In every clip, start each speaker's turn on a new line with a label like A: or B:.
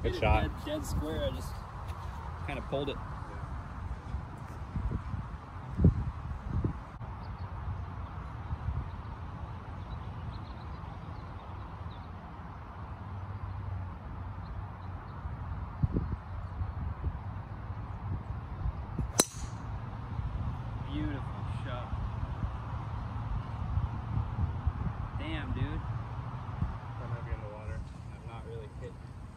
A: Good shot.
B: Dead square. I just kind of pulled it. Beautiful shot. Damn, dude.
A: I'm heavy in the water.
B: I'm not really hit.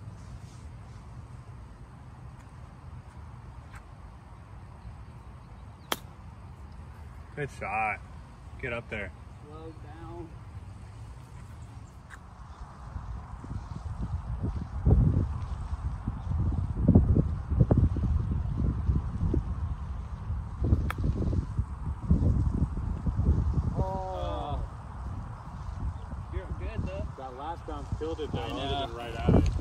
A: Good shot. Get up there.
B: Slow down.
A: Oh.
B: You're good though.
A: That last bounce killed it though.
B: I
A: I would
B: know.
A: have been right at it.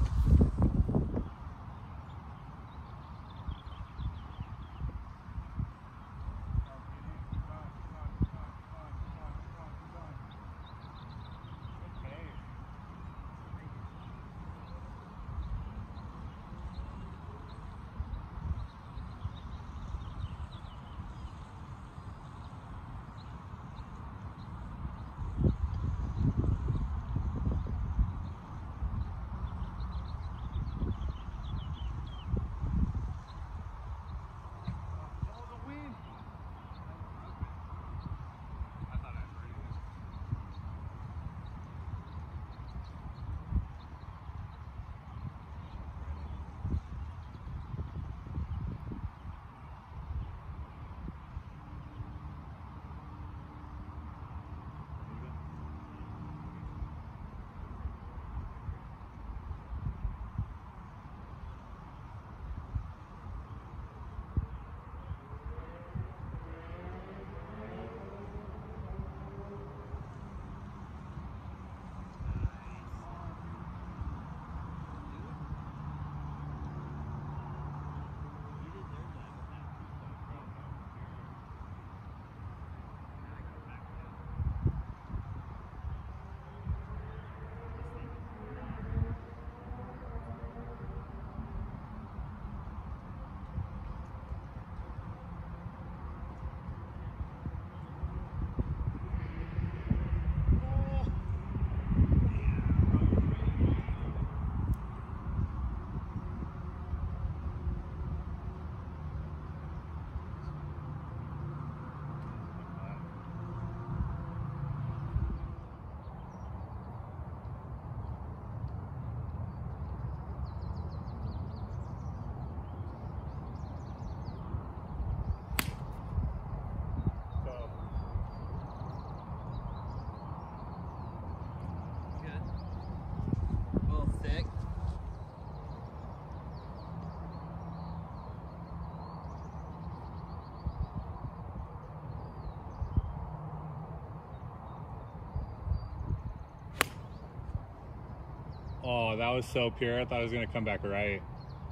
A: Oh, that was so pure. I thought it was going to come back right.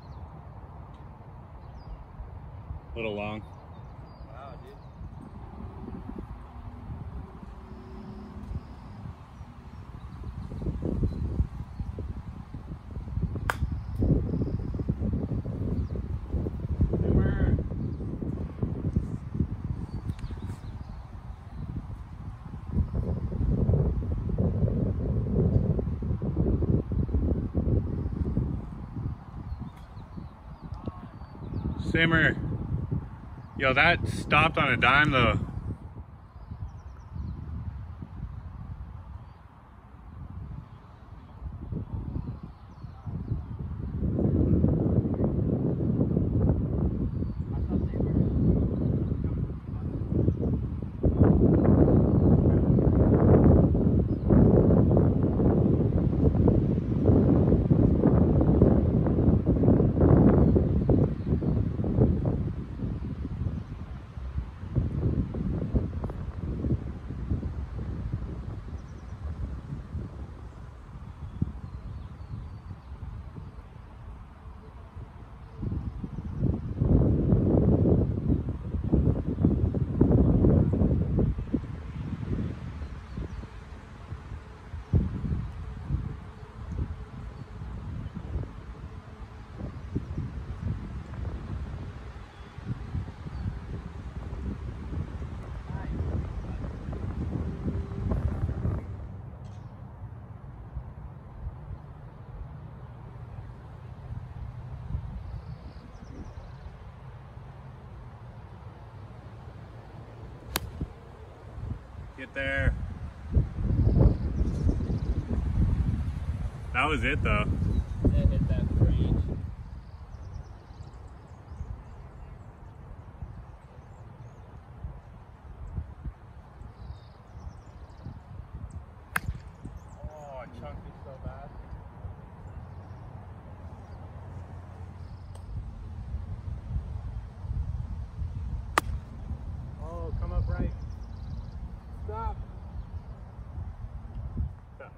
A: A little long.
B: Wow, dude.
A: Simmer. Yo, that stopped on a dime though. Get there. That was it though.
B: It hit that range.
A: Oh, I chunked it so bad. Oh, come up right. Stop. Stop.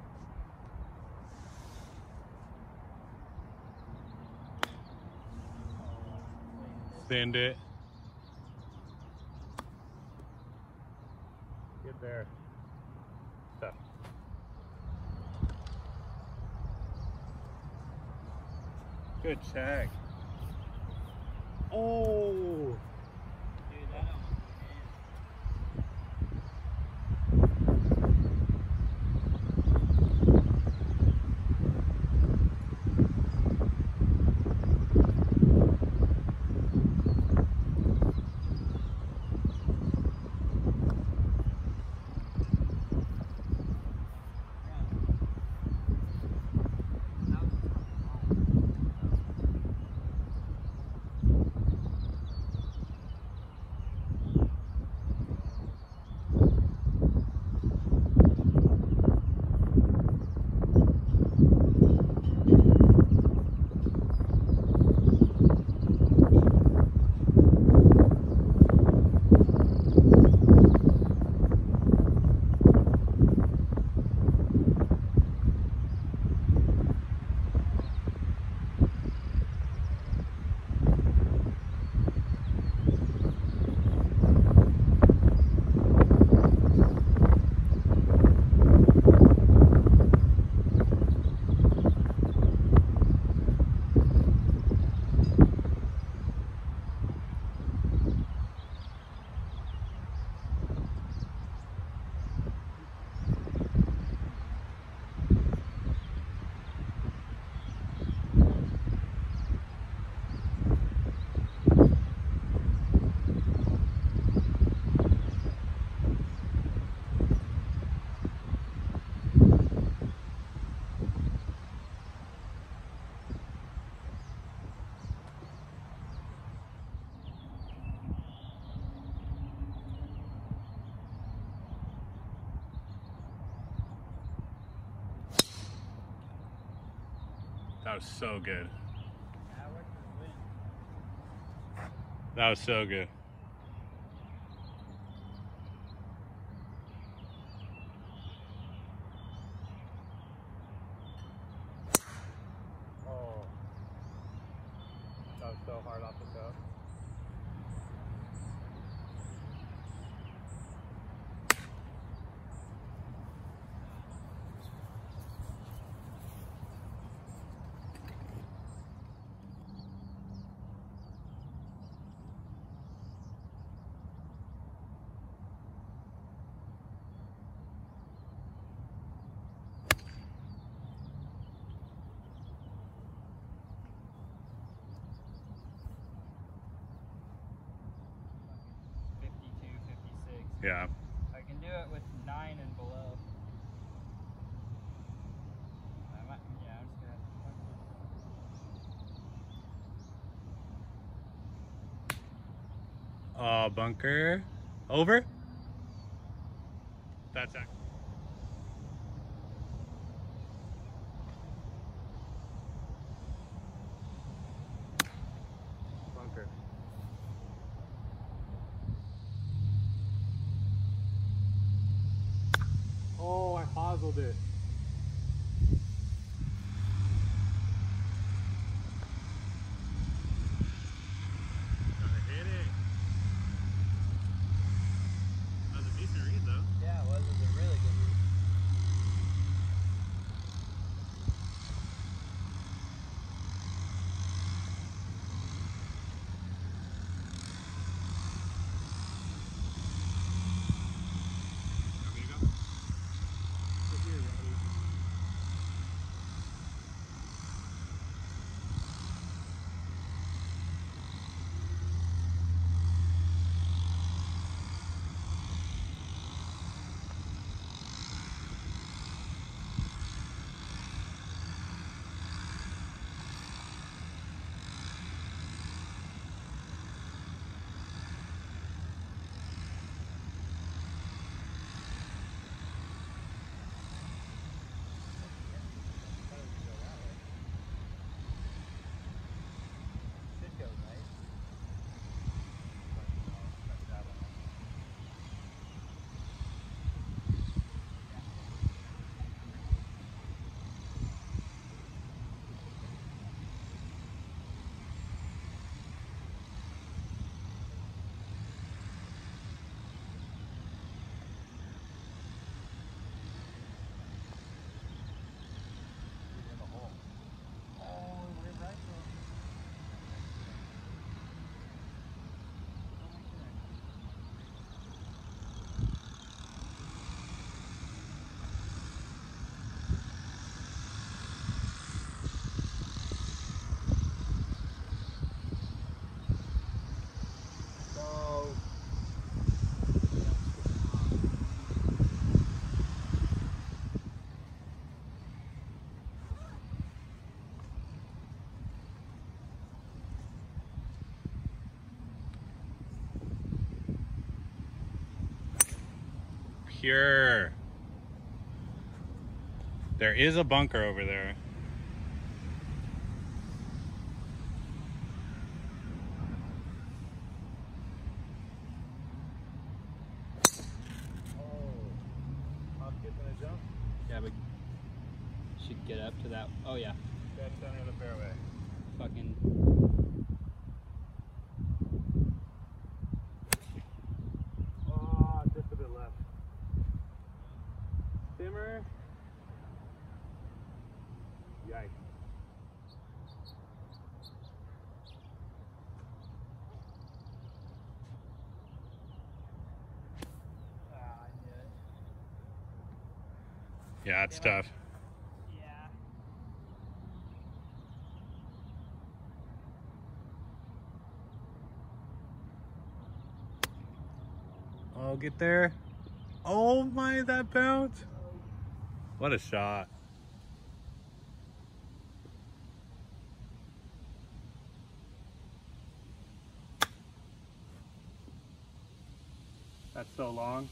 A: Send it. Get there. Stop. Good check. Oh.
B: Dude, that almost
A: That was so good.
B: that worked for the win.
A: That was so good. Oh. That was so hard off the toe. Yeah.
B: I can do it with 9 and below. I might, yeah, I'm just gonna have to
A: Bunker. Over? That's it. Bunker. Oh, I hossled it. Gotta hit it. That was a decent read though.
B: Yeah, it was a really good read.
A: Want me to go? Sit here, Roddy. pure. There is a bunker over there.
C: Yeah, but should get up to that. Oh yeah.
A: Dead center of the fairway.
C: Fucking.
A: Oh, just a bit left. Simmer. Yikes. Yeah, it's tough.
C: Yeah.
A: Oh, get there. Oh my, that bounce. What a shot. That's so long.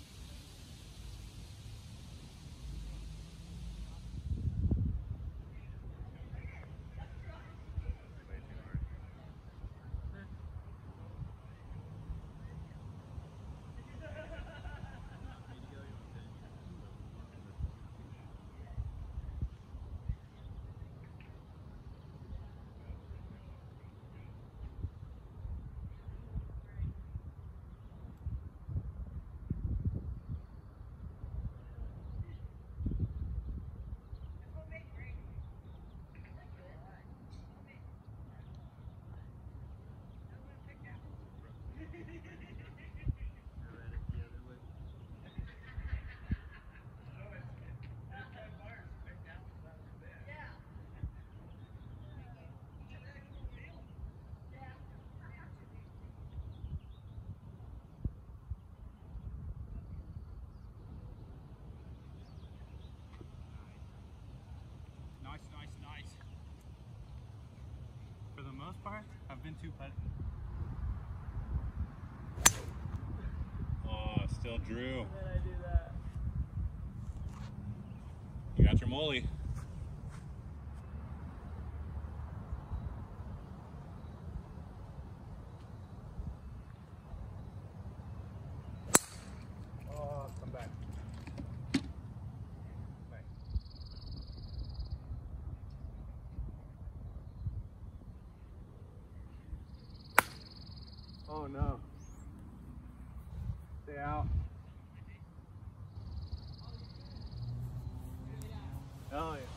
A: Nice. For the most part, I've been too putting. Oh, still drew.
C: Then I do that.
A: You got your molly. Oh, come back. Oh no. Stay out. Oh yeah.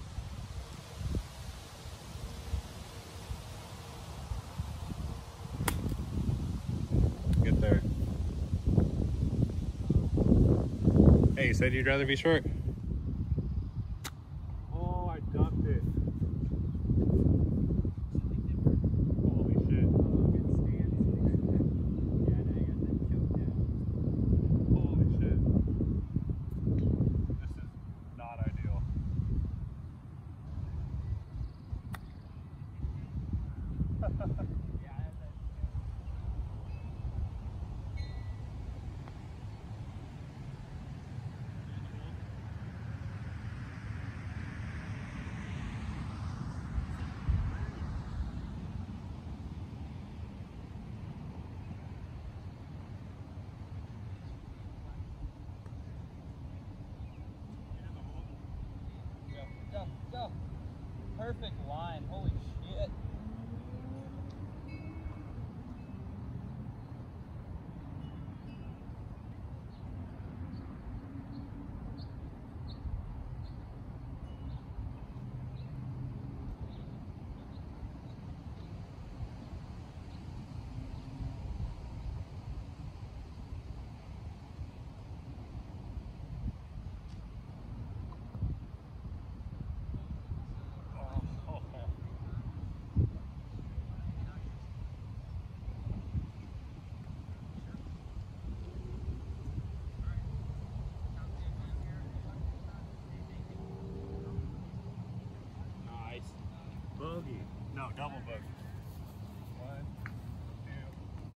A: Get there. Hey, you said you'd rather be short. Oh, I dumped it. Holy shit. Holy shit. This is not ideal.
C: Go. Perfect line. Holy shit. Bogey.